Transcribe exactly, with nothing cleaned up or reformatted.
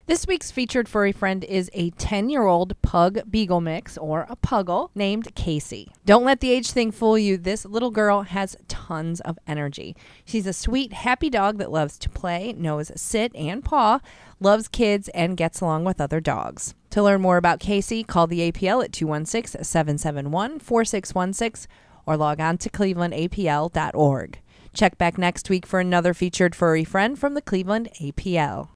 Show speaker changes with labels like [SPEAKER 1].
[SPEAKER 1] This week's featured furry friend is a ten-year-old pug beagle mix, or a puggle, named Casey. Don't let the age thing fool you. This little girl has tons of energy. She's a sweet, happy dog that loves to play, knows sit and paw, loves kids, and gets along with other dogs. To learn more about Casey, call the A P L at two one six, seven seven one, four six one six or log on to cleveland A P L dot org. Check back next week for another featured furry friend from the Cleveland A P L.